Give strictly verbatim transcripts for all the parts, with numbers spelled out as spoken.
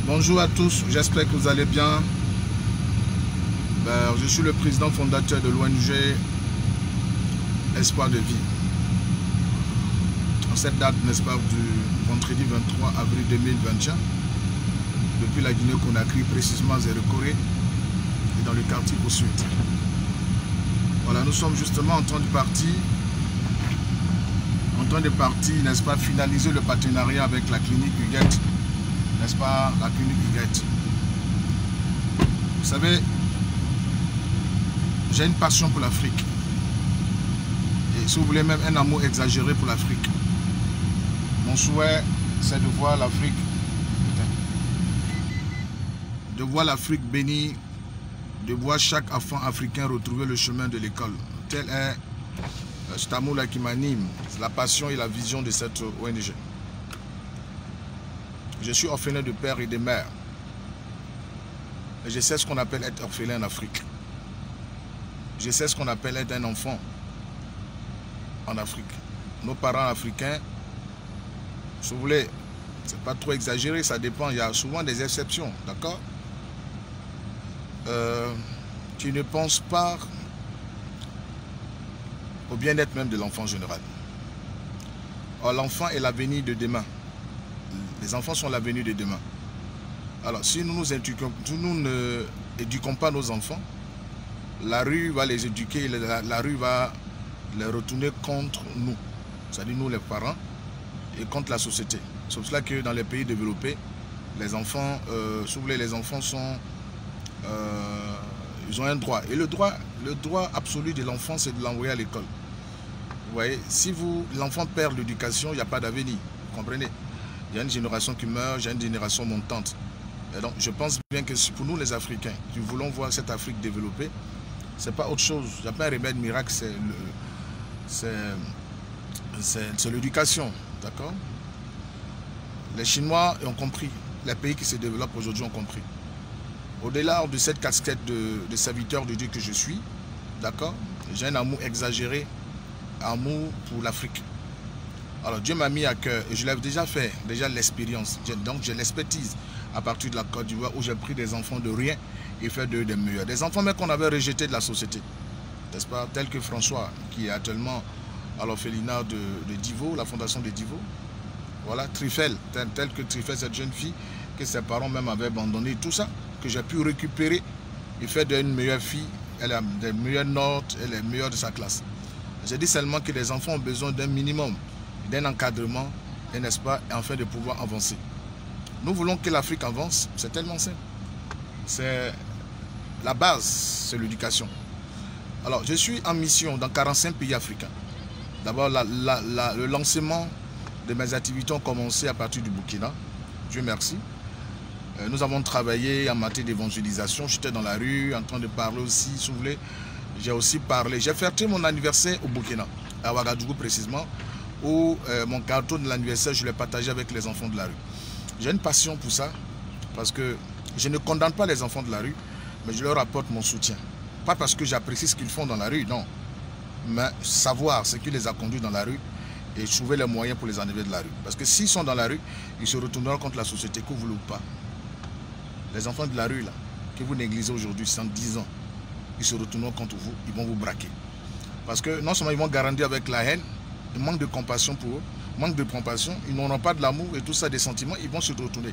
Bonjour à tous, j'espère que vous allez bien. Ben, je suis le président fondateur de l'O N G Espoir de Vie. En cette date, n'est-ce pas, du vendredi vingt-trois avril deux mille vingt et un, depuis la Guinée-Conakry, précisément à Zérekoré, et dans le quartier au sud. Voilà, nous sommes justement en train de partir, en train de partir, n'est-ce pas, finaliser le partenariat avec la clinique Huguette, n'est-ce pas, la clinique Huguette. Vous savez, j'ai une passion pour l'Afrique. Et si vous voulez, même un amour exagéré pour l'Afrique. Mon souhait, c'est de voir l'Afrique, de voir l'Afrique bénie, de voir chaque enfant africain retrouver le chemin de l'école. Tel est cet amour-là qui m'anime, la passion et la vision de cette O N G. Je suis orphelin de père et de mère. Et je sais ce qu'on appelle être orphelin en Afrique. Je sais ce qu'on appelle être un enfant en Afrique. Nos parents africains, si vous voulez, c'est pas trop exagéré, ça dépend, il y a souvent des exceptions, d'accord, euh, qui ne pensent pas au bien-être même de l'enfant en général. Or, l'enfant est l'avenir de demain. Les enfants sont l'avenir de demain. Alors, si nous nous éduquons, si nous ne éduquons pas nos enfants, la rue va les éduquer, la, la rue va les retourner contre nous, c'est-à-dire nous les parents, et contre la société. C'est pour cela que dans les pays développés, les enfants, euh, si vous voulez, les enfants sont, euh, ils ont un droit. Et le droit, le droit absolu de l'enfant, c'est de l'envoyer à l'école. Vous voyez, si vous, l'enfant perd l'éducation, il n'y a pas d'avenir. Vous comprenez? Il y a une génération qui meurt, il y a une génération montante. Et donc, je pense bien que pour nous, les Africains, qui voulons voir cette Afrique développée, c'est pas autre chose. Il n'y a pas un remède miracle, c'est l'éducation. D'accord? Les Chinois ont compris. Les pays qui se développent aujourd'hui ont compris. Au-delà de cette casquette de, de serviteur de Dieu que je suis, d'accord, j'ai un amour exagéré, amour pour l'Afrique. Alors Dieu m'a mis à cœur, et je l'ai déjà fait, déjà l'expérience. Donc j'ai l'expertise à partir de la Côte d'Ivoire où j'ai pris des enfants de rien et fait d'eux des meilleurs. Des enfants mais qu'on avait rejetés de la société, n'est-ce pas, tel que François, qui est actuellement à l'orphelinat de, de Divo, la fondation de Divo. Voilà, Trifel, tel, tel que Trifel, cette jeune fille que ses parents même avaient abandonné, tout ça, que j'ai pu récupérer et faire d'elle une meilleure fille. Elle a des meilleures notes, elle est meilleure de sa classe. J'ai dit seulement que les enfants ont besoin d'un minimum, d'un encadrement, n'est-ce pas, afin de pouvoir avancer. Nous voulons que l'Afrique avance, c'est tellement simple. C'est la base, c'est l'éducation. Alors, je suis en mission dans quarante-cinq pays africains. D'abord, la, la, la, le lancement de mes activités ont commencé à partir du Burkina. Dieu merci. Euh, nous avons travaillé en matière d'évangélisation. J'étais dans la rue en train de parler aussi, si vous voulez. J'ai aussi parlé. J'ai fêté mon anniversaire au Burkina, à Ouagadougou précisément, où euh, mon carton de l'anniversaire, je l'ai partagé avec les enfants de la rue. J'ai une passion pour ça, parce que je ne condamne pas les enfants de la rue, mais je leur apporte mon soutien. Pas parce que j'apprécie ce qu'ils font dans la rue, non. Mais savoir ce qui les a conduits dans la rue et trouver les moyens pour les enlever de la rue. Parce que s'ils sont dans la rue, ils se retourneront contre la société, que vous voulez ou pas. Les enfants de la rue, là, que vous négligez aujourd'hui, cent dix ans, ils se retourneront contre vous, ils vont vous braquer. Parce que non seulement ils vont grandir avec la haine, il manque de compassion pour eux, manque de compassion, ils n'auront pas de l'amour et tout ça, des sentiments, ils vont se retourner.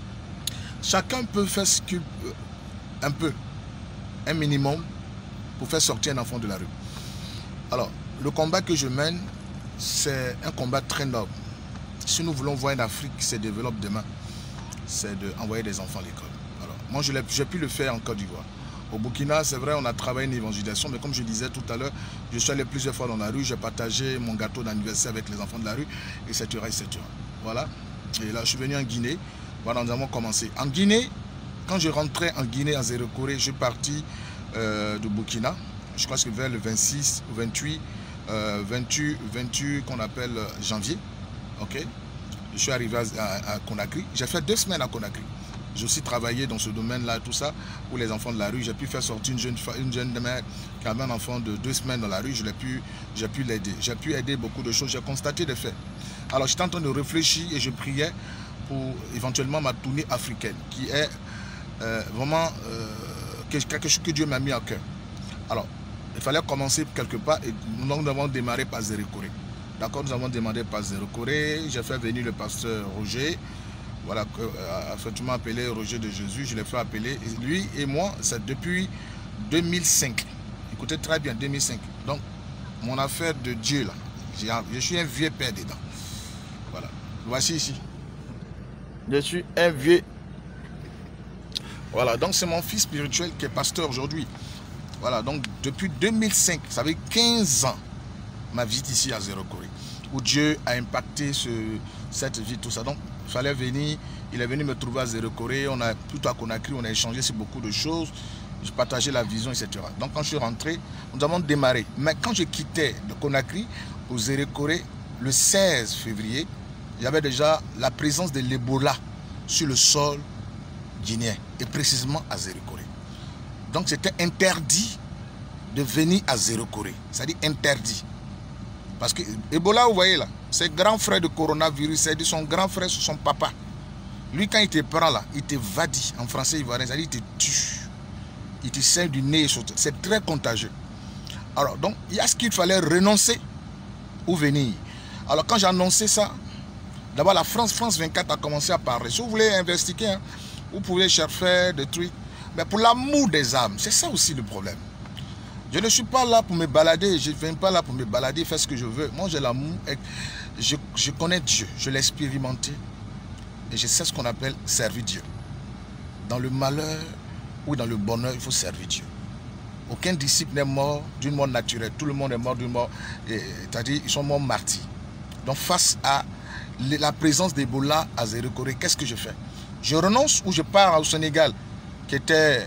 Chacun peut faire ce qu'il peut, un peu, un minimum, pour faire sortir un enfant de la rue. Alors, le combat que je mène, c'est un combat très noble. Si nous voulons voir une Afrique qui se développe demain, c'est d'envoyer des enfants à l'école. Alors, moi, j'ai pu le faire en Côte d'Ivoire. Au Burkina, c'est vrai, on a travaillé une évangélisation, mais comme je disais tout à l'heure, je suis allé plusieurs fois dans la rue, j'ai partagé mon gâteau d'anniversaire avec les enfants de la rue, et cetera, et cetera. Voilà. Et là, je suis venu en Guinée. Voilà, nous avons commencé. En Guinée, quand je rentrais en Guinée, à Zérekoré, je suis parti euh, de Burkina. Je crois que vers le vingt-six ou vingt-huit, euh, vingt-huit, vingt-huit qu'on appelle janvier. Ok. Je suis arrivé à, à, à Conakry. J'ai fait deux semaines à Conakry. J'ai aussi travaillé dans ce domaine-là, tout ça, pour les enfants de la rue. J'ai pu faire sortir une jeune, une jeune mère qui avait un enfant de deux semaines dans la rue. Je l'ai pu, j'ai pu l'aider. J'ai pu aider beaucoup de choses. J'ai constaté des faits. Alors, j'étais en train de réfléchir et je priais pour éventuellement ma tournée africaine, qui est euh, vraiment euh, quelque chose que Dieu m'a mis à cœur. Alors, il fallait commencer quelque part et nous avons démarré par Zérékoré. D'accord, nous avons demandé par Zérékoré. J'ai fait venir le pasteur Roger, voilà, que, euh, effectivement appelé Roger de Jésus. Je l'ai fait appeler. Et lui et moi, c'est depuis deux mille cinq. Écoutez très bien, deux mille cinq. Donc, mon affaire de Dieu, là, je suis un vieux père dedans. Voilà, voici ici. Je suis un vieux. Voilà, donc c'est mon fils spirituel qui est pasteur aujourd'hui. Voilà, donc depuis deux mille cinq, ça fait quinze ans, ma visite ici à Zérékoré, où Dieu a impacté ce, cette vie, tout ça. Donc, il fallait venir, il est venu me trouver à Zérékoré, on a plutôt à Conakry, on a échangé sur beaucoup de choses, je partageais la vision, et cetera. Donc, quand je suis rentré, nous avons démarré. Mais quand je quittais de Conakry au Zérékoré, le seize février, il y avait déjà la présence de l'Ebola sur le sol guinéen, et précisément à Zérékoré. Donc c'était interdit de venir à Zérékoré, c'est-à-dire interdit. Parce que Ebola, vous voyez là, c'est grand frère de coronavirus, c'est-à-dire son grand frère, c'est son papa. Lui, quand il te prend là, il te vadit, en français ivoirien, c'est-à-dire il te tue. Il te saigne du nez, c'est très contagieux. Alors donc, il y a ce qu'il fallait renoncer ou venir. Alors quand j'ai annoncé ça, d'abord la France, France vingt-quatre a commencé à parler. Si vous voulez investiguer, hein, vous pouvez chercher des trucs. Mais pour l'amour des âmes, c'est ça aussi le problème. Je ne suis pas là pour me balader, je ne viens pas là pour me balader, faire ce que je veux. Moi, j'ai l'amour, je, je connais Dieu, je l'ai expérimenté et je sais ce qu'on appelle servir Dieu. Dans le malheur ou dans le bonheur, il faut servir Dieu. Aucun disciple n'est mort d'une mort naturelle, tout le monde est mort d'une mort, c'est-à-dire ils sont morts martyrs. Donc face à la présence d'Ebola à Zérékoré, qu'est-ce que je fais? Je renonce ou je pars au Sénégal, qui était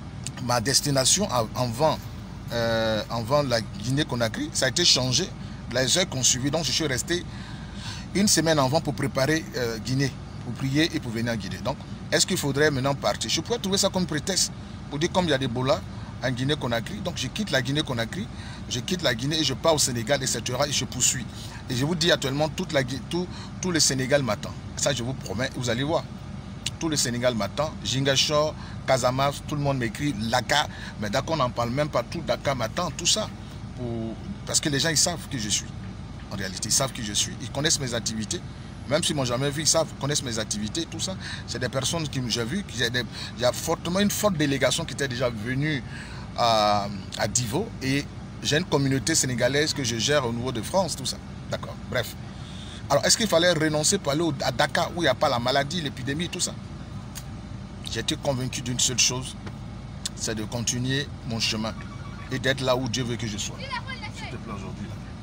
ma destination avant, euh, avant la Guinée-Conakry. Ça a été changé, les heures qu'on suivi, donc je suis resté une semaine avant pour préparer euh, Guinée, pour prier et pour venir à Guinée. Donc, est-ce qu'il faudrait maintenant partir? Je pourrais trouver ça comme prétexte pour dire comme il y a des bolas en Guinée-Conakry, donc je quitte la Guinée-Conakry, je quitte la Guinée et je pars au Sénégal, et cetera. Et je poursuis. Et je vous dis actuellement, toute la, tout, tout le Sénégal m'attend. Ça, je vous promets, vous allez voir. Tout le Sénégal m'attend, Ziguinchor, Casamance, tout le monde m'écrit, Dakar, mais d'accord, on n'en parle même pas, tout Dakar m'attend, tout ça, pour... parce que les gens, ils savent qui je suis, en réalité, ils savent qui je suis, ils connaissent mes activités, même s'ils ne m'ont jamais vu, ils savent, ils connaissent mes activités, tout ça, c'est des personnes qui j'ai vu, il y a fortement une forte délégation qui était déjà venue à, à Divo, et j'ai une communauté sénégalaise que je gère au niveau de France, tout ça, d'accord, bref. Alors, est-ce qu'il fallait renoncer pour aller à Dakar où il n'y a pas la maladie, l'épidémie, tout ça? J'étais convaincu d'une seule chose, c'est de continuer mon chemin et d'être là où Dieu veut que je sois. S'il te plaît, aujourd'hui.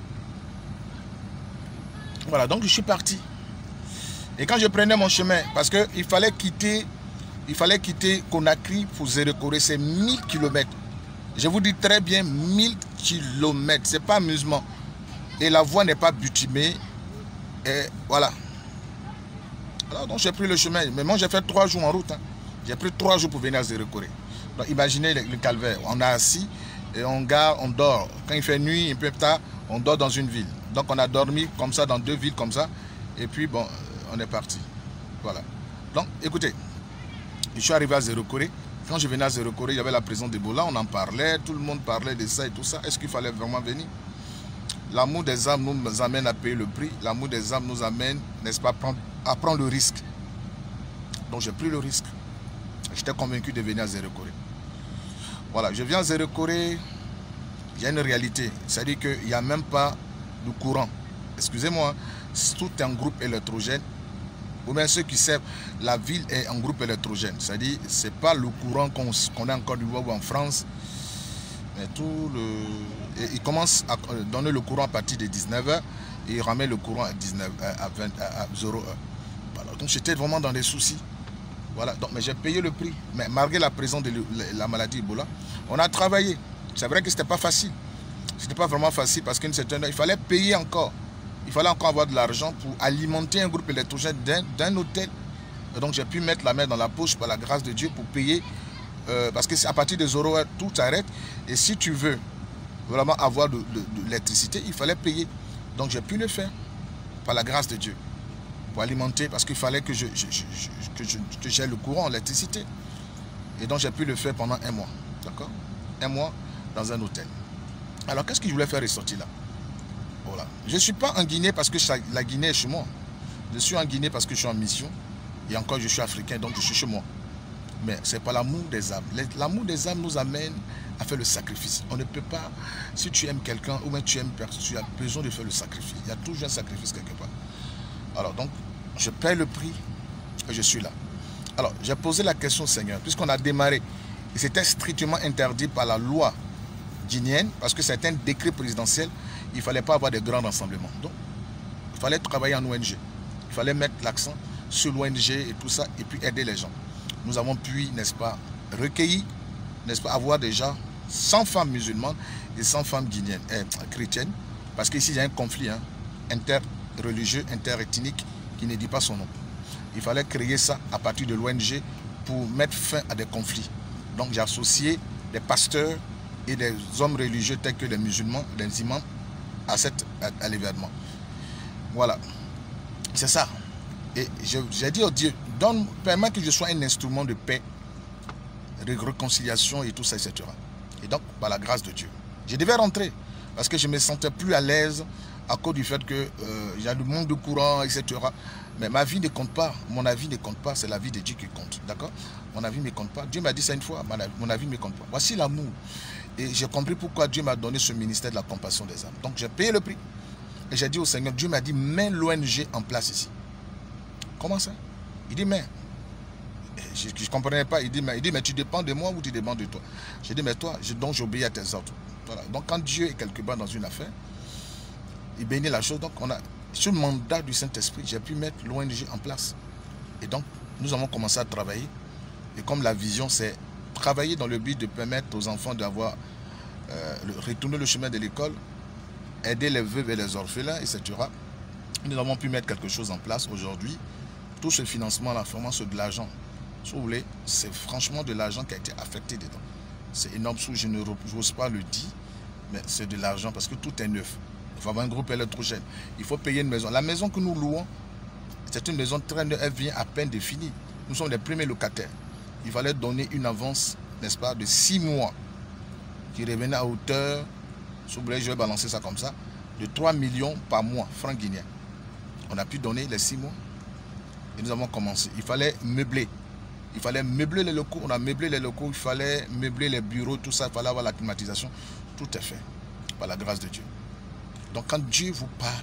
Voilà, donc je suis parti. Et quand je prenais mon chemin, parce qu'il fallait quitter, il fallait quitter Conakry pour Zérékoré, c'est mille kilomètres. Je vous dis très bien, mille kilomètres, c'est pas amusement. Et la voie n'est pas bitumée. Et voilà. Alors, donc j'ai pris le chemin. Mais moi j'ai fait trois jours en route. Hein. J'ai pris trois jours pour venir à Zérékoré. Donc imaginez le, le calvaire. On est assis et on garde, on dort. Quand il fait nuit, un peu tard, on dort dans une ville. Donc on a dormi comme ça dans deux villes comme ça. Et puis bon, on est parti. Voilà. Donc écoutez, je suis arrivé à Zérékoré. Quand je venais à Zérékoré, il y avait la prison d'Ebola. On en parlait. Tout le monde parlait de ça et tout ça. Est-ce qu'il fallait vraiment venir? L'amour des âmes nous amène à payer le prix. L'amour des âmes nous amène, n'est-ce pas, à prendre le risque. Donc j'ai pris le risque. J'étais convaincu de venir à Zérékoré. Voilà, je viens à Zérékoré. Il y a une réalité. C'est-à-dire qu'il n'y a même pas de courant. Excusez-moi, tout est en groupe électrogène. Ou bien ceux qui savent, la ville est en groupe électrogène. C'est-à-dire, ce n'est pas le courant qu'on qu'on a en Côte d'Ivoire ou en France. Mais tout le... Et il commence à donner le courant à partir de dix-neuf heures et il ramène le courant à, dix-neuf, à, vingt, à zéro heure. Voilà. Donc j'étais vraiment dans des soucis. Voilà. Donc, mais j'ai payé le prix. Mais malgré la présence de la maladie Ebola, on a travaillé. C'est vrai que ce n'était pas facile. Ce n'était pas vraiment facile parce qu'il fallait payer encore. Il fallait encore avoir de l'argent pour alimenter un groupe électrogène d'un hôtel. Et donc j'ai pu mettre la main dans la poche par la grâce de Dieu pour payer. Euh, parce qu'à partir de zéro heure, tout s'arrête. Et si tu veux vraiment avoir de, de, de l'électricité, il fallait payer. Donc j'ai pu le faire par la grâce de Dieu. pour alimenter, parce qu'il fallait que je, je, je, je, que je, que j'aie le courant, l'électricité. Et donc j'ai pu le faire pendant un mois, d'accord? Un mois dans un hôtel. Alors qu'est-ce que je voulais faire ressortir là? Voilà. Je ne suis pas en Guinée parce que la Guinée est chez moi. Je suis en Guinée parce que je suis en mission. Et encore, je suis africain, donc je suis chez moi. Mais ce n'est pas l'amour des âmes. L'amour des âmes nous amène à faire le sacrifice. On ne peut pas, si tu aimes quelqu'un ou même tu aimes personne, tu as besoin de faire le sacrifice. Il y a toujours un sacrifice quelque part. Alors donc, je paie le prix et je suis là. Alors, j'ai posé la question au Seigneur, puisqu'on a démarré, et c'était strictement interdit par la loi guinéenne, parce que c'est un décret présidentiel, il ne fallait pas avoir de grands rassemblements. Donc, il fallait travailler en O N G. Il fallait mettre l'accent sur l'O N G et tout ça, et puis aider les gens. Nous avons pu, n'est-ce pas, recueillir, n'est-ce pas, avoir déjà cent femmes musulmanes et cent femmes guinéennes, euh, chrétiennes, parce qu'ici, il y a un conflit hein, interreligieux, interethnique, qui ne dit pas son nom. Il fallait créer ça à partir de l'O N G pour mettre fin à des conflits. Donc, j'ai associé des pasteurs et des hommes religieux tels que les musulmans, les imams, à, cette, à, à l'événement. Voilà. C'est ça. Et j'ai dit au Dieu, donne, permets que je sois un instrument de paix, de réconciliation et tout ça, et cetera. Et donc, par la grâce de Dieu. Je devais rentrer parce que je ne me sentais plus à l'aise à cause du fait que euh, il y a le manque de courant, et cetera. Mais ma vie ne compte pas. Mon avis ne compte pas. C'est la vie de Dieu qui compte. D'accord? Mon avis ne compte pas. Dieu m'a dit ça une fois. Mon avis ne compte pas. Voici l'amour. Et j'ai compris pourquoi Dieu m'a donné ce ministère de la compassion des âmes. Donc j'ai payé le prix. Et j'ai dit au Seigneur, Dieu m'a dit, mets l'O N G en place ici. Comment ça? Il dit, mais, je ne comprenais pas. Il dit, mais, il dit, mais tu dépends de moi ou tu dépends de toi? J'ai dit, mais toi, je, donc j'obéis à tes ordres. Voilà. Donc quand Dieu est quelque part dans une affaire, il bénit la chose. Donc on a, sur le mandat du Saint-Esprit, j'ai pu mettre l'O N G en place. Et donc, nous avons commencé à travailler. Et comme la vision, c'est travailler dans le but de permettre aux enfants d'avoir, euh, retourner le chemin de l'école, aider les veuves et les orphelins, et cetera. Nous avons pu mettre quelque chose en place aujourd'hui. Tout ce financement-là, vraiment, c'est de l'argent. Si vous voulez, c'est franchement de l'argent qui a été affecté dedans. C'est énorme, je n'ose pas le dire, mais c'est de l'argent parce que tout est neuf. Il faut avoir un groupe électrogène. Il faut payer une maison. La maison que nous louons, c'est une maison très neuve, elle vient à peine de finir. Nous sommes les premiers locataires. Il fallait donner une avance, n'est-ce pas, de six mois, qui revenait à hauteur, si vous voulez, je vais balancer ça comme ça, de trois millions par mois, francs guinéens. On a pu donner les six mois et nous avons commencé. Il fallait meubler. Il fallait meubler les locaux. On a meublé les locaux. Il fallait meubler les bureaux, tout ça. Il fallait avoir la climatisation. Tout est fait par la grâce de Dieu. Donc quand Dieu vous parle,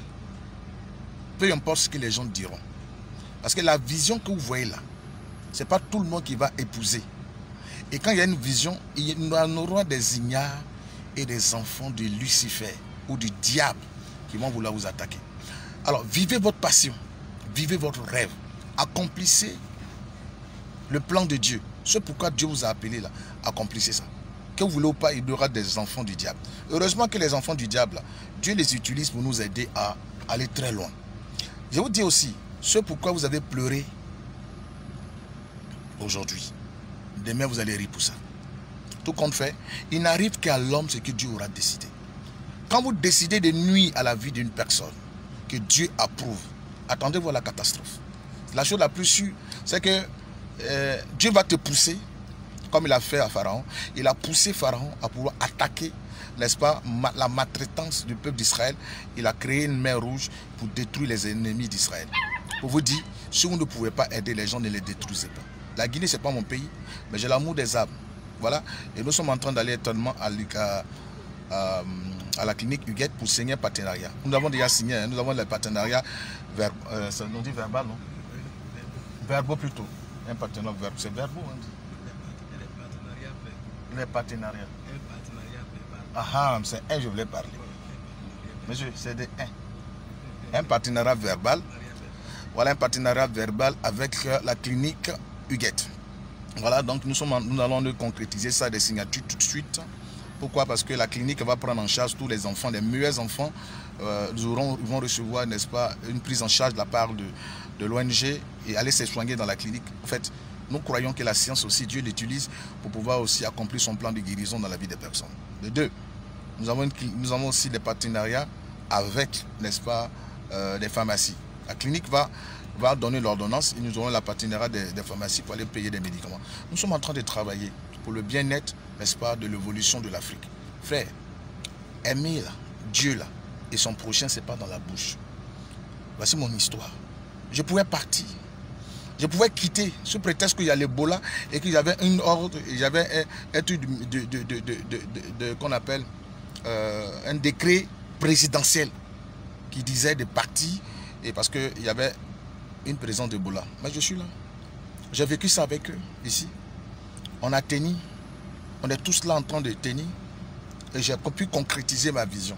peu importe ce que les gens diront. Parce que la vision que vous voyez là, ce n'est pas tout le monde qui va épouser. Et quand il y a une vision, il y en aura des ignares et des enfants de Lucifer ou du diable qui vont vouloir vous attaquer. Alors, vivez votre passion, vivez votre rêve, accomplissez le plan de Dieu. C'est pourquoi Dieu vous a appelé là, accomplissez ça. Que vous voulez ou pas, il y aura des enfants du diable. Heureusement que les enfants du diable, là, Dieu les utilise pour nous aider à aller très loin. Je vous dis aussi, c'est pourquoi vous avez pleuré aujourd'hui. Demain, vous allez rire pour ça. Tout compte fait, il n'arrive qu'à l'homme ce que Dieu aura décidé. Quand vous décidez de nuire à la vie d'une personne que Dieu approuve, attendez-vous à la catastrophe. La chose la plus sûre, c'est que euh, Dieu va te pousser, comme il a fait à Pharaon. Il a poussé Pharaon à pouvoir attaquer, n'est-ce pas, ma, la maltraitance du peuple d'Israël. Il a créé une mer rouge pour détruire les ennemis d'Israël. Pour vous dire, si vous ne pouvez pas aider les gens, ne les détruisez pas. La Guinée, ce n'est pas mon pays, mais j'ai l'amour des âmes. Voilà. Et nous sommes en train d'aller étonnamment à, à, à, à la clinique Huguette pour signer un partenariat. Nous avons déjà signé, hein, nous avons le partenariat, ver, euh, ça nous dit verbal, non? Verbo plutôt. Un partenariat verbo. C'est verbo, hein? Les partenariats. Ah ah, c'est un, je voulais parler. Monsieur, c'est de un. Un partenariat verbal. Voilà un partenariat verbal avec la clinique Huguette. Voilà, donc nous, sommes en, nous allons nous concrétiser ça, des signatures tout de suite. Pourquoi? Parce que la clinique va prendre en charge tous les enfants, les meilleurs enfants. Euh, ils, auront, ils vont recevoir, n'est-ce pas, une prise en charge de la part de, de l'O N G et aller se soigner dans la clinique. En fait, nous croyons que la science aussi, Dieu l'utilise pour pouvoir aussi accomplir son plan de guérison dans la vie des personnes. De deux, nous avons, une, nous avons aussi des partenariats avec, n'est-ce pas, euh, des pharmacies. La clinique va va donner l'ordonnance et nous aurons la partenariat des, des pharmacies pour aller payer des médicaments. Nous sommes en train de travailler pour le bien-être, n'est-ce pas, de l'évolution de l'Afrique. Frère, aimer là, Dieu là, et son prochain, c'est pas dans la bouche. Voici mon histoire. Je pouvais partir. Je pouvais quitter sous prétexte qu'il y a l'Ebola et qu'il y avait une ordre, il y avait un, un truc de, de, de, de, de, de, de qu'on appelle euh, un décret présidentiel qui disait de partir et parce qu'il y avait une présence d'Ebola. Mais je suis là. J'ai vécu ça avec eux ici. On a tenu. On est tous là en train de tenir. Et j'ai pu concrétiser ma vision.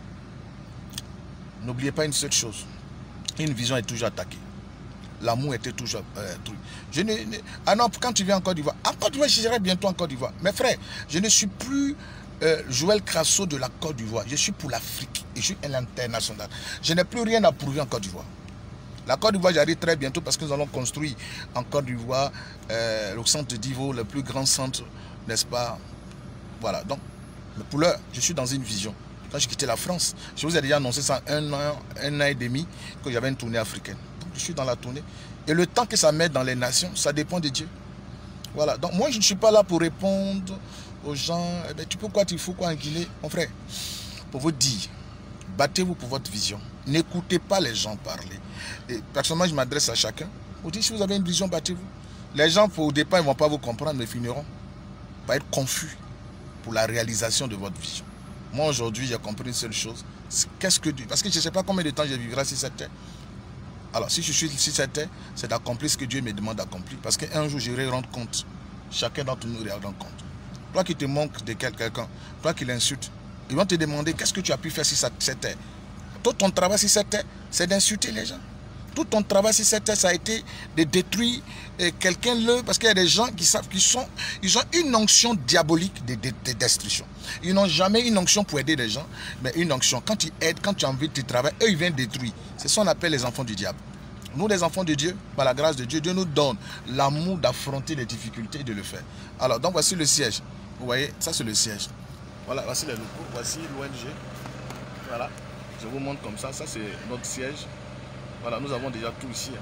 N'oubliez pas une seule chose. Une vision est toujours attaquée. L'amour était toujours euh, truc. Je ne, ne, ah non, quand tu viens en Côte d'Ivoire, en Côte d'Ivoire, je serai bientôt en Côte d'Ivoire. Mais frère, je ne suis plus euh, Joël Crasso de la Côte d'Ivoire. Je suis pour l'Afrique et je suis à l'international. Je n'ai plus rien à prouver en Côte d'Ivoire. La Côte d'Ivoire, j'arrive très bientôt parce que nous allons construire en Côte d'Ivoire euh, le centre de Divo, le plus grand centre, n'est-ce pas? Voilà, donc, pour l'heure, je suis dans une vision. Quand j'ai quitté la France, je vous ai déjà annoncé ça un an, un an et demi, que j'avais une tournée africaine. Donc, je suis dans la tournée. Et le temps que ça met dans les nations, ça dépend de Dieu. Voilà, donc moi, je ne suis pas là pour répondre aux gens, eh bien, tu peux quoi, tu fous quoi en Guinée? Mon frère, pour vous dire, battez-vous pour votre vision. N'écoutez pas les gens parler. Et personnellement, je m'adresse à chacun. Vous dites, si vous avez une vision, battez-vous. Les gens, au départ, ils ne vont pas vous comprendre, mais finiront par être confus pour la réalisation de votre vision. Moi, aujourd'hui, j'ai compris une seule chose. Qu'est-ce que Dieu... Parce que je ne sais pas combien de temps je vivrai sur cette terre. Alors, si je suis sur cette terre, c'est d'accomplir ce que Dieu me demande d'accomplir. Parce qu'un jour, j'irai rendre compte. Chacun d'entre nous ira rendre compte. Toi qui te manques de quelqu'un, toi qui l'insultes, ils vont te demander qu'est-ce que tu as pu faire sur cette terre. Tout ton travail sur cette terre, c'est d'insulter les gens. Tout ton travail sur cette terre, ça a été de détruire quelqu'un là, parce qu'il y a des gens qui savent qu'ils sont, ils ont une onction diabolique de, de, de destruction. Ils n'ont jamais une onction pour aider les gens, mais une onction. Quand tu aides, quand tu as envie de travailler, eux, ils viennent détruire. C'est ce qu'on appelle les enfants du diable. Nous, les enfants de Dieu, par la grâce de Dieu, Dieu nous donne l'amour d'affronter les difficultés et de le faire. Alors, donc voici le siège. Vous voyez, ça c'est le siège. Voilà, voici les locaux, voici l'O N G. Voilà, je vous montre comme ça, ça c'est notre siège. Voilà, nous avons déjà tout ici.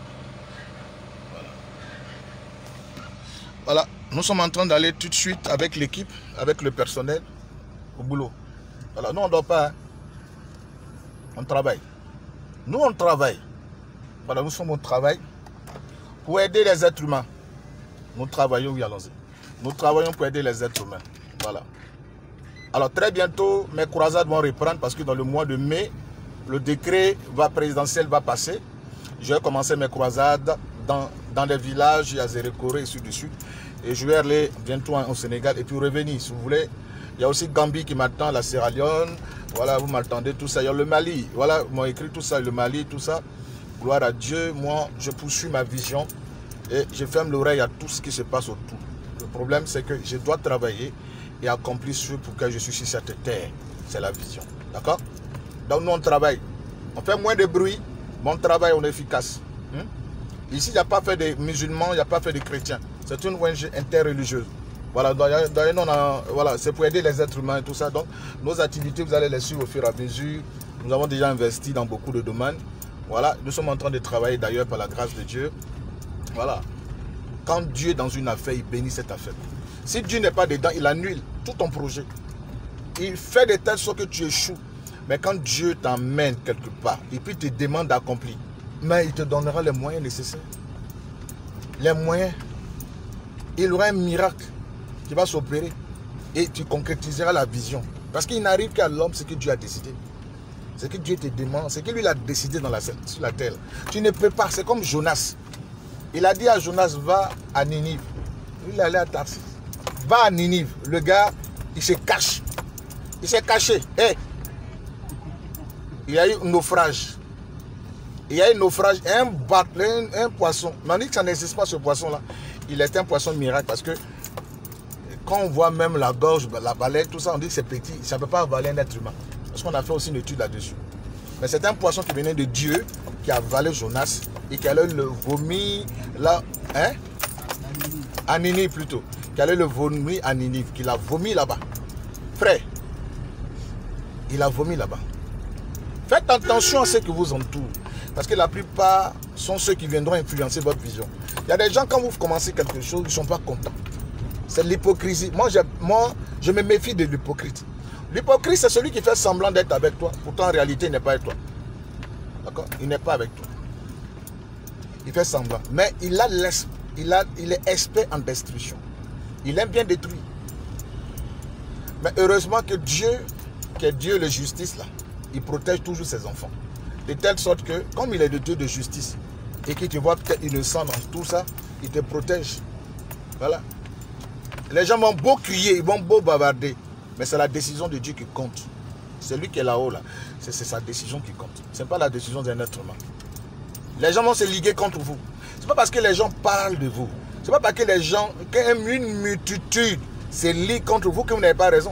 Voilà. Voilà, nous sommes en train d'aller tout de suite avec l'équipe, avec le personnel, au boulot. Voilà, nous on ne dort pas. Hein. On travaille. Nous on travaille. Voilà, nous sommes au travail pour aider les êtres humains. Nous travaillons, oui, allons-y. Nous travaillons pour aider les êtres humains. Voilà. Alors très bientôt, mes croisades vont reprendre parce que dans le mois de mai, le décret va, présidentiel va passer. Je vais commencer mes croisades dans, dans les villages, à Zérékoré et ainsi de suite. Et je vais aller bientôt au Sénégal et puis revenir si vous voulez. Il y a aussi Gambie qui m'attend, la Sierra Leone. Voilà, vous m'attendez, tout ça. Il y a le Mali. Voilà, ils m'ont écrit tout ça, le Mali, tout ça. Gloire à Dieu. Moi, je poursuis ma vision et je ferme l'oreille à tout ce qui se passe autour. Le problème, c'est que je dois travailler et accomplir ce pour que je suis sur cette terre. C'est la vision. D'accord? Donc nous on travaille. On fait moins de bruit, mais on travaille, on est efficace. Hmm? Ici, il n'y a pas fait de musulmans, il n'y a pas fait de chrétiens. C'est une O N G interreligieuse. Voilà, voilà, c'est pour aider les êtres humains et tout ça. Donc nos activités, vous allez les suivre au fur et à mesure. Nous avons déjà investi dans beaucoup de domaines. Voilà, nous sommes en train de travailler d'ailleurs par la grâce de Dieu. Voilà. Quand Dieu est dans une affaire, il bénit cette affaire. Si Dieu n'est pas dedans, il annule tout ton projet. Il fait de telle sorte que tu échoues. Mais quand Dieu t'emmène quelque part, et puis te demande d'accomplir, mais il te donnera les moyens nécessaires. Les moyens. Il aura un miracle qui va s'opérer. Et tu concrétiseras la vision. Parce qu'il n'arrive qu'à l'homme ce que Dieu a décidé. Ce que Dieu te demande, c'est que lui il a décidé dans la, sur la terre. Tu ne peux pas, c'est comme Jonas. Il a dit à Jonas, va à Ninive. Lui, il allait à Tarsis. Va à Ninive. Le gars, il se cache. Il s'est caché. Hey. Il y a eu un naufrage. Il y a eu un naufrage. Un, bat, un, un poisson. Mais on dit que ça n'existe pas ce poisson-là. Il est un poisson miracle parce que quand on voit même la gorge, la baleine, tout ça, on dit que c'est petit. Ça ne peut pas avaler un être humain. Parce qu'on a fait aussi une étude là-dessus. Mais c'est un poisson qui venait de Dieu, qui a avalé Jonas et qui allait le vomir là. Hein? À Ninive plutôt. Qui allait le vomir à Ninive. Qu'il a vomi là-bas. Frère, il a vomi là-bas. Faites attention à ce qui vous entoure. Parce que la plupart sont ceux qui viendront influencer votre vision. Il y a des gens, quand vous commencez quelque chose, ils ne sont pas contents. C'est l'hypocrisie. Moi, moi, je me méfie de l'hypocrite. L'hypocrite, c'est celui qui fait semblant d'être avec toi. Pourtant, en réalité, il n'est pas avec toi. D'accord? Il n'est pas avec toi. Il fait semblant. Mais il, a il, a, il est expert en destruction. Il aime bien détruire. Mais heureusement que Dieu, qui est Dieu de justice, là, il protège toujours ses enfants. De telle sorte que, comme il est le Dieu de justice, et qu'il te voit peut-être innocent dans tout ça, il te protège. Voilà. Les gens vont beau crier, ils vont beau bavarder, mais c'est la décision de Dieu qui compte. C'est lui qui est là-haut, là. C'est sa décision qui compte. Ce n'est pas la décision d'un être humain. Les gens vont se liguer contre vous. Ce n'est pas parce que les gens parlent de vous. Ce n'est pas parce que les gens, qu'une multitude se ligue contre vous que vous n'avez pas raison.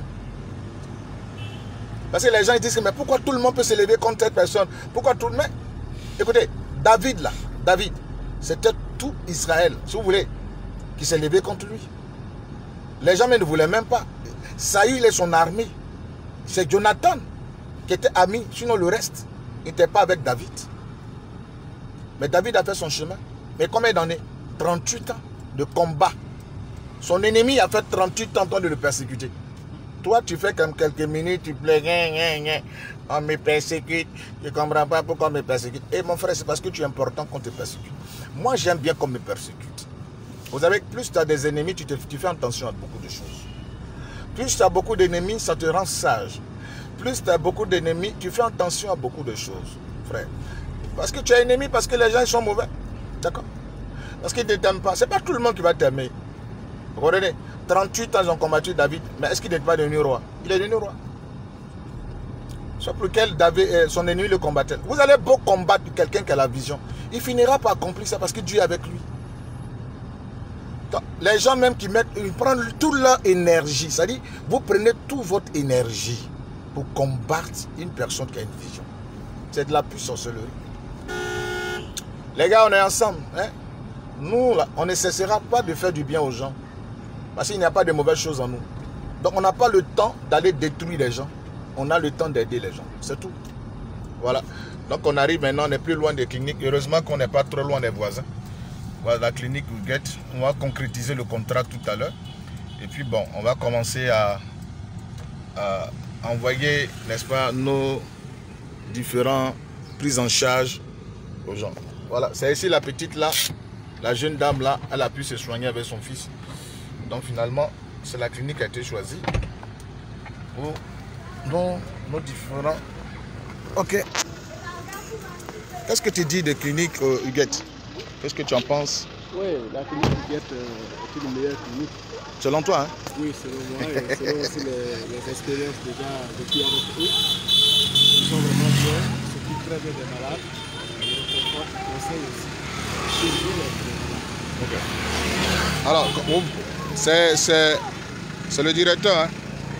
Parce que les gens ils disent, mais pourquoi tout le monde peut se lever contre cette personne? Pourquoi tout le monde... Écoutez, David là, David, c'était tout Israël, si vous voulez, qui s'est levé contre lui. Les gens ne voulaient même pas. Saül et son armée, c'est Jonathan qui était ami, sinon le reste n'était pas avec David. Mais David a fait son chemin. Mais combien d'années? trente-huit ans de combat. Son ennemi a fait trente-huit ans de le persécuter. Toi, tu fais comme quelques minutes, tu plais, on me persécute, je ne comprends pas pourquoi on me persécute. Et mon frère, c'est parce que tu es important qu'on te persécute. Moi, j'aime bien qu'on me persécute. Vous savez, plus tu as des ennemis, tu, te, tu fais attention à beaucoup de choses. Plus tu as beaucoup d'ennemis, ça te rend sage. Plus tu as beaucoup d'ennemis, tu fais attention à beaucoup de choses, frère. Parce que tu es ennemi, parce que les gens ils sont mauvais. D'accord? Parce qu'ils ne t'aiment pas. Ce n'est pas tout le monde qui va t'aimer. Vous comprenez? trente-huit ans, ils ont combattu David. Mais est-ce qu'il n'est pas devenu roi? Il est devenu roi. Sur lequel David, son ennemi le combattait. Vous allez beau combattre quelqu'un qui a la vision. Il finira par accomplir ça parce que Dieu est avec lui. Donc, les gens même qui mettent, ils prennent toute leur énergie. C'est-à-dire, vous prenez toute votre énergie pour combattre une personne qui a une vision. C'est de la pure sorcellerie. Les gars, on est ensemble. Hein? Nous, là, on ne cessera pas de faire du bien aux gens. Parce qu'il n'y a pas de mauvaises choses en nous. Donc, on n'a pas le temps d'aller détruire les gens. On a le temps d'aider les gens. C'est tout. Voilà. Donc, on arrive maintenant, on n'est plus loin des cliniques. Heureusement qu'on n'est pas trop loin des voisins. Voilà la clinique Huguette. On va concrétiser le contrat tout à l'heure. Et puis, bon, on va commencer à, à envoyer, n'est-ce pas, nos différents prises en charge aux gens. Voilà. C'est ici la petite là. La jeune dame là, elle a pu se soigner avec son fils. Donc finalement, c'est la clinique qui a été choisie pour nos, nos différents... Ok. Qu'est-ce que tu dis de clinique euh, Huguette? Qu'est-ce que tu en penses? Oui, la clinique Huguette euh, est une meilleure clinique. Selon toi, hein? Oui, selon moi, et selon aussi les, les expériences déjà vécues avec eux. Ils sont vraiment bien, ils s'occupent très bien des malades. Ils conseillent aussi. Ok. Alors, c'est le directeur, hein?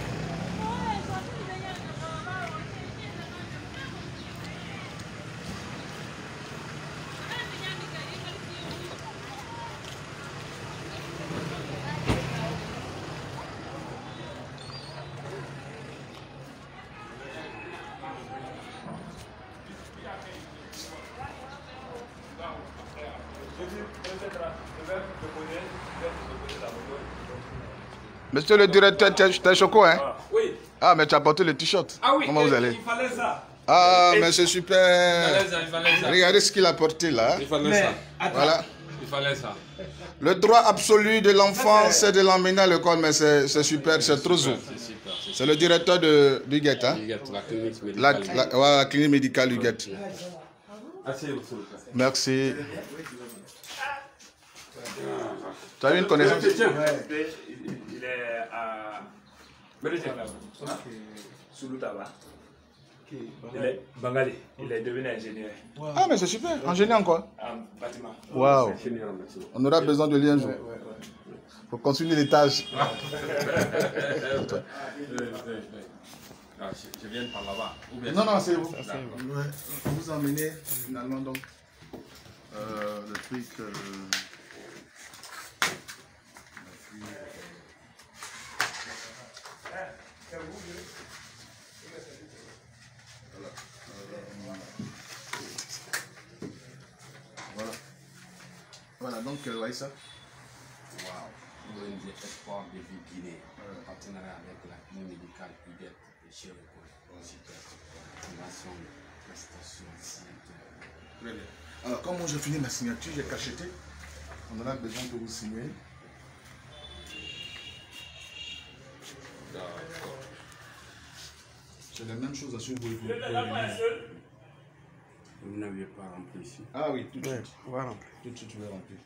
Monsieur le directeur, t'es choco, hein? Oui. Ah, mais tu as porté le t-shirt. Ah oui, comment vous allez? Il fallait ça. Ah, mais c'est super. Il fallait ça, il fallait ça. Regardez ce qu'il a porté là. Il fallait mais, ça. Attends. Voilà. Il fallait ça. Le droit absolu de l'enfant, c'est de l'emmener à l'école, mais c'est super, c'est trop zoom. C'est le directeur de Huguette, hein? Huguette, la clinique La, médicale. la, ouais, la clinique médicale Huguette. Merci. Tu as eu une connaissance? Il est à... Soulutaba. Il est Bangali. Il est devenu ingénieur. Ah, mais c'est super. Ingénieur en quoi? En bâtiment. Waouh. On aura besoin de lui un jour. Pour continuer l'étage. Ah, je viens par là-bas. Non, non, c'est vous. On vous emmenez finalement donc euh, le truc. Euh, donc, vous voyez ça? Waouh. O N G Espoir de Vie Guinée, partenariat avec la clinique médicale I D E T de chez Ecole. Super. Fondation de prestation sanitaire. Très bien. Alors, comme moi j'ai fini ma signature, j'ai cacheté. On en a besoin que vous signiez. D'accord. C'est la même chose à suivre. Vous, vous n'aviez pas rempli ici. Ah oui, tout de Ouais, suite. on va remplir. Tout de suite, tu vas remplir.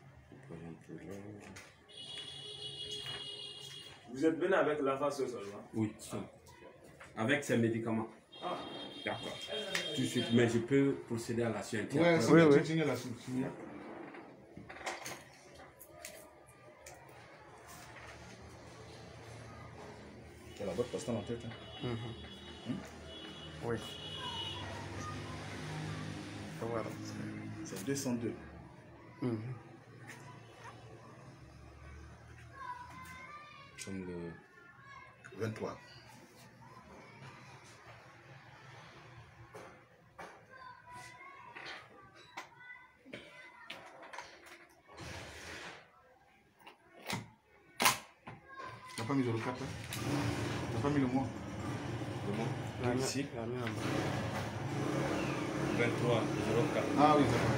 Vous êtes venu avec la face seulement? Oui, ça. Avec ces médicaments. Ah. D'accord. Tout de suite, mais je peux procéder à la signature. Ouais, Oui, oui. tu signes la signature. Tu as la boîte postale en tête. Hein? Mhm. Oui. Voilà. C'est deux cent deux. Mhm. Comme le... vingt-trois. Tu n'as pas mis le quatre, hein? Tu n'as pas mis le mois? Le mois. La mienne- Ici, la mienne en bas. vingt-trois zéro quatre. Ah oui, c'est vrai.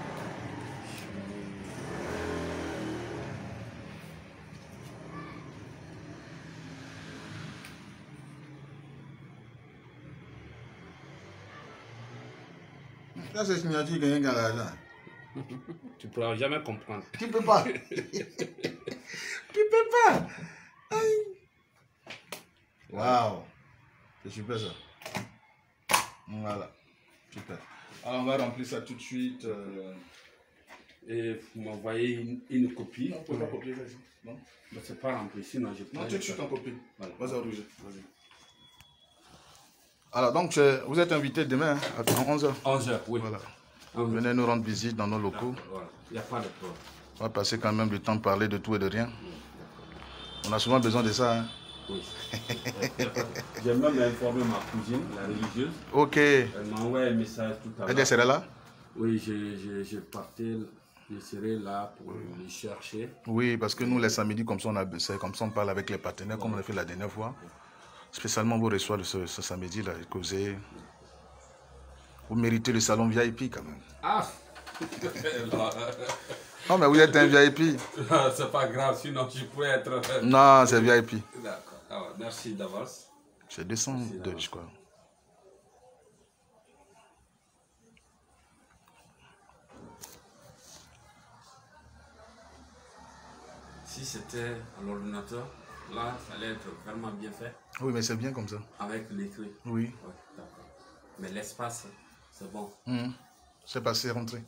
Là, c'est signature gagnée dans l'argent. Tu ne pourras jamais comprendre. Tu peux pas. Tu peux pas. Aïe. Waouh. C'est super ça. Voilà. Super. Alors on va remplir ça tout de suite. Euh... Et vous m'envoyez une, une copie. Non, on ne peut pas copier ça ici. Non, Mais c'est pas rempli, sinon je peux. non tout de suite en copie. Voilà. Vas-y, Roger. Vas-y. Alors donc, euh, vous êtes invité demain hein, à onze heures. onze heures, oui. Voilà. onze heures. Venez nous rendre visite dans nos locaux. Voilà. Il n'y a pas de problème. On va passer quand même le temps de parler de tout et de rien. On a souvent besoin de ça. Hein. Oui. J'ai même informé ma cousine, la religieuse. Ok. Elle m'a envoyé un message tout à l'heure. Elle serait là? Oui, je, je, je partais, je serai là pour les chercher. Oui, parce que nous, les samedis, comme ça, on a c'est comme ça, on parle avec les partenaires, comme on a fait la dernière fois. Spécialement, vous recevez ce, ce samedi-là, que vous ayez... Vous méritez le salon V I P quand même. Ah. Non, mais vous êtes un V I P. C'est pas grave, sinon je pourrais être... Non, c'est V I P. D'accord. Alors, merci d'avance. C'est deux cent deux, je crois. Si c'était à l'ordinateur, là, ça allait être vraiment bien fait. Oui, mais c'est bien comme ça. Avec l'écrit. Oui. Ouais, d'accord. Mais l'espace, c'est bon. Mmh. C'est passé, rentré.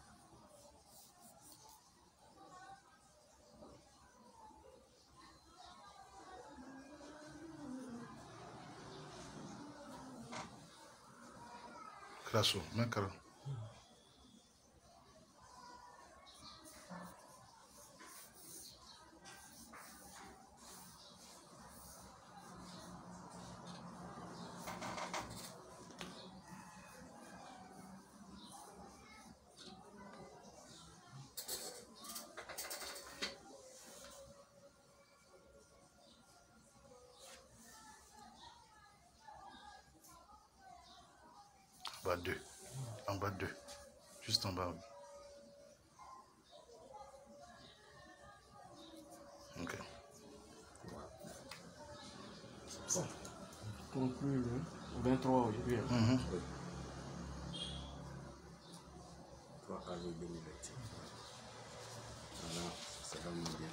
Crasso, mais caro. En bas deux. En bas deux. Juste en bas. Ok. Conclu le vingt-trois aujourd'hui. Hein. Mhm. trois avril deux mille vingt et un. Voilà, c'est vraiment bien.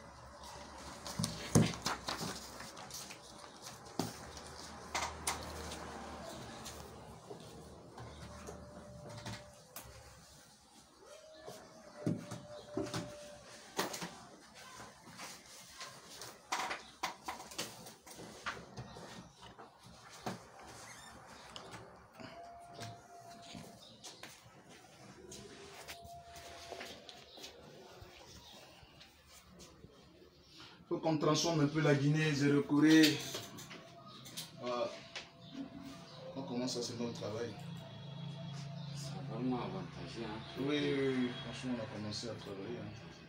Il faut qu'on transforme un peu la Guinée, Zéro Corée. Voilà. On commence à se faire le travail. C'est vraiment avantageux. Hein. Oui, oui, oui, franchement, on a commencé à travailler. Hein.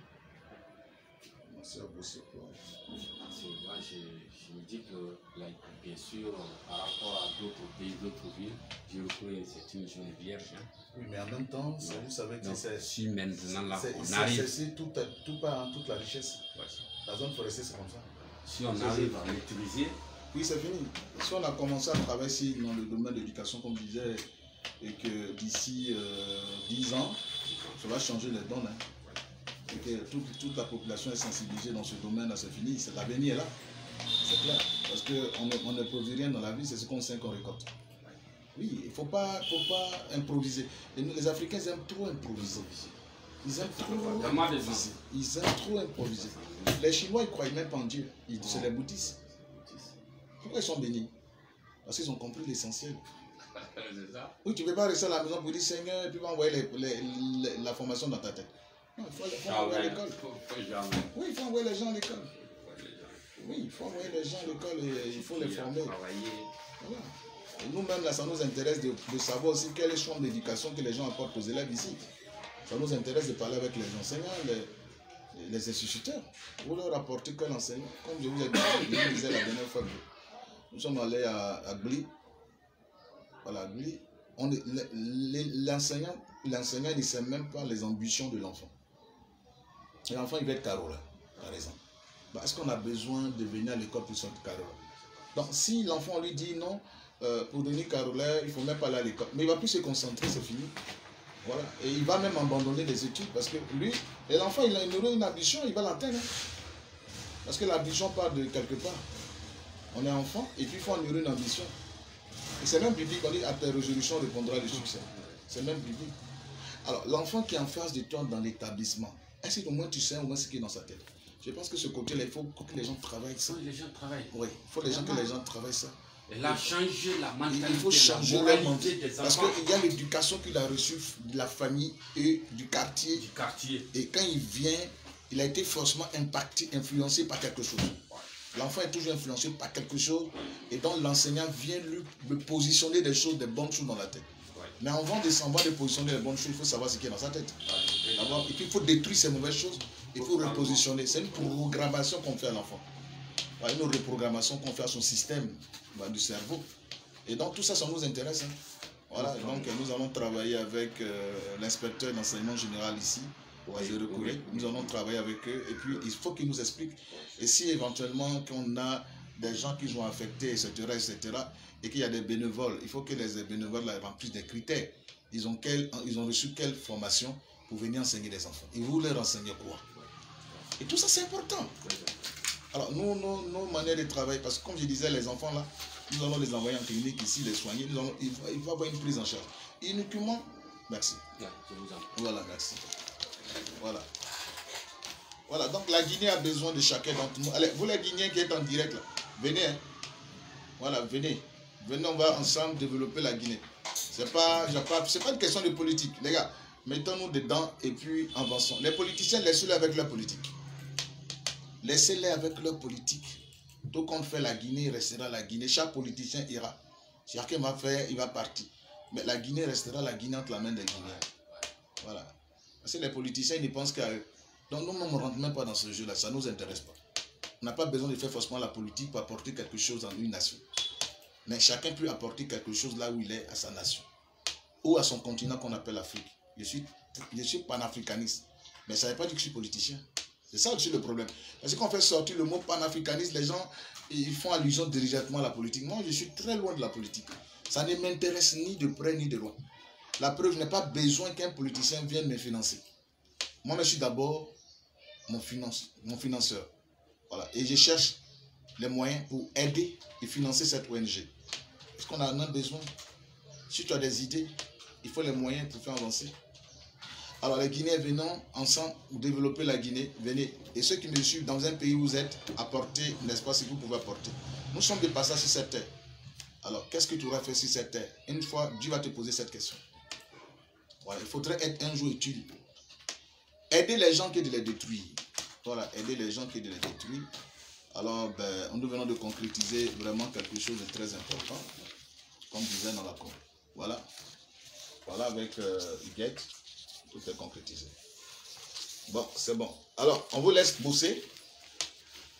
C'est possible. Moi, je, je me dis que, like, bien sûr, par rapport à d'autres pays, d'autres villes, je reconnais que c'est une zone vierge. Hein. Oui, mais en même temps, vous savez que c'est... Si maintenant, là, on c'est, arrive... C'est tout, tout part, toute la richesse. Ouais. La zone forestière, c'est comme ça. Si on arrive à maîtriser... Oui, c'est fini. Si on a commencé à travailler ici dans le domaine de l'éducation, comme je disais, et que d'ici euh, dix ans, ça va changer les donnes. Hein. Et que toute, toute la population est sensibilisée dans ce domaine-là, c'est fini. C'est l'avenir est là. C'est clair. Parce qu'on ne, on ne produit rien dans la vie, c'est ce qu'on sait qu'on récolte. Oui, il ne faut pas, faut pas improviser. Et nous, les Africains, ils aiment trop improviser. Ils aiment trop improviser. Ils aiment trop improviser. Les Chinois, ils ne croient même pas en Dieu. C'est les bouddhistes. Pourquoi ils sont bénis? Parce qu'ils ont compris l'essentiel. Oui, tu ne peux pas rester à la maison pour dire Seigneur et puis envoyer les, les, les, la formation dans ta tête. Non, il faut, faut envoyer à l'école. Oui, il faut envoyer les gens à l'école. Oui, il faut envoyer les gens à l'école et il faut les former. Voilà. Nous-mêmes, là, ça nous intéresse de, de savoir aussi quel est le champ d'éducation que les gens apportent aux élèves ici. Ça nous intéresse de parler avec les enseignants, les, les instituteurs. Vous leur apportez quel enseignement? Comme je vous ai dit, je vous disais la dernière fois, nous sommes allés à, à Gli. Voilà, Gli. L'enseignant l'enseignant ne sait même pas les ambitions de l'enfant. L'enfant, il va être carolin, par exemple. Bah, est-ce qu'on a besoin de venir à l'école pour sortir carolin? Donc, si l'enfant lui dit non, euh, pour devenir carolin, il ne faut même pas aller à l'école. Mais il ne va plus se concentrer, c'est fini. Voilà. Et il va même abandonner les études parce que lui, l'enfant, il a une, une ambition, il va l'atteindre. Parce que l'ambition part de quelque part. On est enfant et puis il faut en nourrir une ambition. Et c'est même biblique, on dit à tes résolutions répondra le succès. C'est même biblique. Alors, l'enfant qui est en face de toi dans l'établissement, est-ce qu'au moins tu sais au moins ce qui est dans sa tête? Je pense que ce côté-là, il faut que les gens travaillent ça. Les gens travaillent. Oui, il faut les gens que les gens travaillent ça. Elle a changé la mentalité. Il faut changer la mentalité des parce qu'il y a l'éducation qu'il a reçue de la famille et du quartier. Du quartier. Et quand il vient, il a été forcément impacté, influencé par quelque chose. L'enfant est toujours influencé par quelque chose et donc l'enseignant vient lui, lui positionner des choses, des bonnes choses dans la tête. Ouais. Mais avant de savoir de positionner les bonnes choses, il faut savoir ce qui est dans sa tête. Ouais. Et puis il faut détruire ces mauvaises choses, il faut repositionner. C'est une programmation qu'on fait à l'enfant. Une reprogrammation qu'on fait à son système bah, du cerveau. Et donc tout ça, ça nous intéresse. Hein. Voilà, donc nous allons travailler avec euh, l'inspecteur d'enseignement général ici. Oui, oui. Nous allons travailler avec eux et puis il faut qu'ils nous expliquent. Et si éventuellement qu'on a des gens qui sont affectés, et cetera, et cetera, et qu'il y a des bénévoles, il faut que les bénévoles là, remplissent des critères. Ils ont, quel, ils ont reçu quelle formation pour venir enseigner les enfants. Et vous leur enseignez quoi? Et tout ça, c'est important. Alors, nous, nos, nos manières de travailler, parce que comme je disais, les enfants là, nous allons les envoyer en clinique ici, les soigner, nous allons, il, va, il va avoir une prise en charge. Uniquement, merci. Voilà, merci. Voilà. Voilà, donc la Guinée a besoin de chacun d'entre nous. Allez, vous les Guinéens qui êtes en direct là, venez. Hein. Voilà, venez. Venez, on va ensemble développer la Guinée. C'est pas, pas, c'est pas une question de politique. Les gars, mettons-nous dedans et puis avançons. Les politiciens, laissez-les avec leur politique. Laissez-les avec leur politique. Tout compte fait, la Guinée restera la Guinée. Chaque politicien ira. Chacun va faire, il va partir. Mais la Guinée restera la Guinée entre la main des Guinéens. Voilà. Parce que les politiciens, ils pensent qu'à... Donc nous, on ne rentre même pas dans ce jeu-là. Ça ne nous intéresse pas. On n'a pas besoin de faire forcément la politique pour apporter quelque chose dans une nation. Mais chacun peut apporter quelque chose là où il est à sa nation. Ou à son continent qu'on appelle l'Afrique. Je suis, je suis panafricaniste. Mais ça ne veut pas dire que je suis politicien. C'est ça aussi le problème. Parce qu'on fait sortir le mot panafricaniste, les gens ils font allusion directement à la politique. Moi, je suis très loin de la politique. Ça ne m'intéresse ni de près ni de loin. La preuve, je n'ai pas besoin qu'un politicien vienne me financer. Moi, je suis d'abord mon, finance, mon financeur. Voilà. Et je cherche les moyens pour aider et financer cette O N G. Est-ce qu'on en a besoin? Si tu as des idées, il faut les moyens pour faire avancer. Alors, les Guinéens, venons ensemble développer la Guinée. Venez. Et ceux qui me suivent dans un pays où vous êtes, apportez, n'est-ce pas, ce que vous pouvez apporter. Nous sommes de passage sur cette terre. Alors, qu'est-ce que tu auras fait sur cette terre? Une fois, Dieu va te poser cette question. Voilà, il faudrait être un jour utile. Aider les gens que de les détruire. Voilà, aider les gens que de les détruire. Alors, ben, nous venons de concrétiser vraiment quelque chose de très important, comme disait dans la com. Voilà. Voilà, avec euh, Get, tout est concrétisé. Bon, c'est bon. Alors, on vous laisse bosser.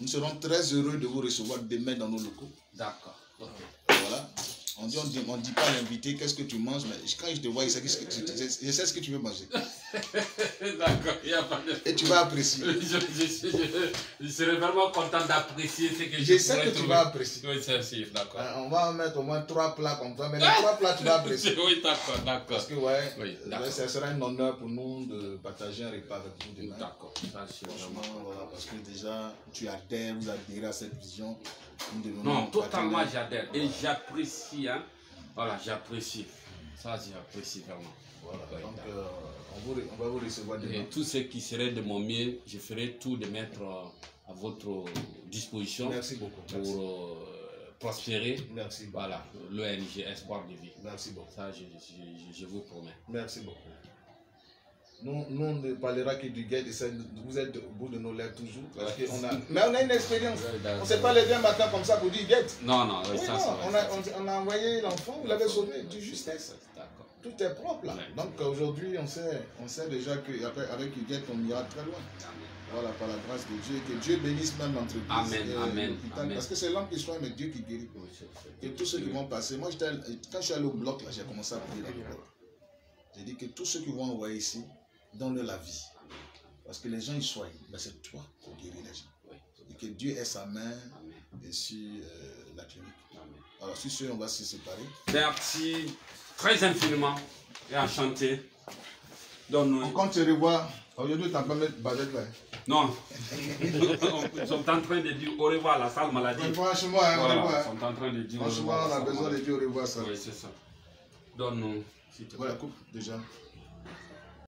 Nous serons très heureux de vous recevoir demain dans nos locaux. D'accord. Ok. Voilà. On dit, on dit, on dit pas à l'invité qu'est-ce que tu manges, mais quand je te vois, je sais, ce que tu, je sais ce que tu veux manger. D'accord, il n'y a pas de... Et tu vas apprécier. Je, je, je, je, je serais vraiment content d'apprécier ce que je Je sais que trouver. tu vas apprécier. Oui, c'est sûr, d'accord. Euh, on va mettre au moins trois plats comme ça, mais les trois plats, tu vas apprécier. Oui, d'accord, d'accord. Parce que, ouais, Oui, ouais, ça sera un honneur pour nous de partager un repas avec vous demain. D'accord, ça c'est Franchement, vraiment... voilà, parce que déjà, tu adhères, vous adhérez à cette vision. Nous devons Non, nous totalement partager. j'adhère. Et j'apprécie, hein. Voilà, j'apprécie. Ça, j'apprécie vraiment. Voilà, Oui, donc d'accord. euh, on, vous, on va vous recevoir demain. Et tout ce qui serait de mon mieux, je ferai tout de mettre euh, à votre disposition. Merci beaucoup. Merci. Pour euh, prospérer. Merci beaucoup. Voilà, l'O N G Espoir de Vie. Merci beaucoup. Ça, je, je, je, je vous promets. Merci beaucoup. Nous, nous, on ne parlera que du guet, vous êtes au bout de nos lèvres toujours. Parce Ouais. que on a, mais on a une expérience. Ouais, On d'accord. ne s'est pas levé un matin comme ça pour dire guet. Non, non, oui, Oui, ça, non, c'est on, vrai, a, ça, c'est- on, on a envoyé l'enfant, vous l'avez sauvé de justesse. D'accord. Tout est propre là. Ouais. Donc aujourd'hui, on sait, on sait déjà qu'avec Huguette, on ira très loin. Voilà, par la grâce de Dieu. Que Dieu bénisse même l'entreprise. Amen, et amen, l'hôpital. amen. Parce que c'est l'homme qui soigne, mais Dieu qui guérit. Oui, c'est- c'est- Et tous ceux qui vont passer. Moi, j'étais- quand je suis allé au bloc, là, j'ai commencé à prier dans le bloc. J'ai dit que tous ceux qui vont envoyer ici, donne-leur la vie. Parce que les gens ils soignent, mais c'est toi qui guéris les gens. Oui. Et que Dieu ait sa main Amen. et sur euh, la clinique. Amen. Alors, sur ce, on va se séparer. Merci très infiniment et enchanté. Donc, nous... On compte se revoir. Aujourd'hui, tu n'as pas mis de baguette là. Non, ils sont en train de dire au revoir à la salle maladie. Franchement, hein, au Voilà, revoir. ils sont en train de dire au Franchement, revoir à on la a salle besoin de maladie. dire au revoir ça. Oui, c'est ça. Donne-nous, s'il te plaît. Voilà, coupe déjà.